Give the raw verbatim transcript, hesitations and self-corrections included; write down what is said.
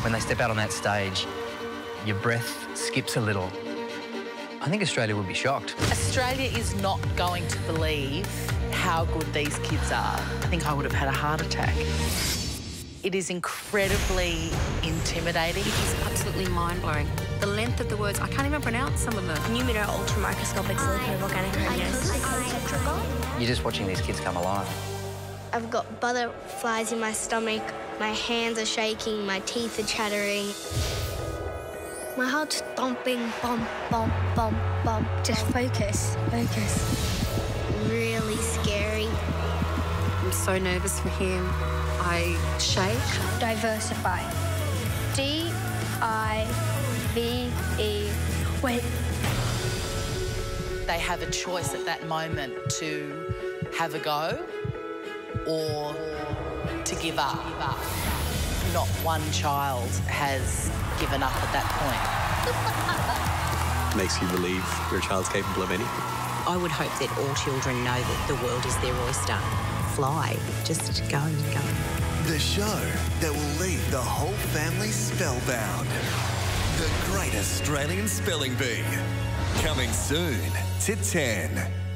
When they step out on that stage, your breath skips a little. I think Australia would be shocked. Australia is not going to believe how good these kids are. I think I would have had a heart attack. It is incredibly intimidating. It is absolutely mind-blowing. The length of the words, I can't even pronounce some of them. Numero ultramicroscopic silicovolcanic radius. You're just watching these kids come alive. I've got butterflies in my stomach. My hands are shaking. My teeth are chattering. My heart's thumping. Bump, bump, bump, bump. Just focus, focus. Really scary. I'm so nervous for him. I shake. Diversify. D I V E. Wait. They have a choice at that moment to have a go or to give up. Not one child has given up at that point. Makes you believe your child's capable of anything. I would hope that all children know that the world is their oyster. Fly, just go, go. The show that will leave the whole family spellbound. The Great Australian Spelling Bee. Coming soon to ten.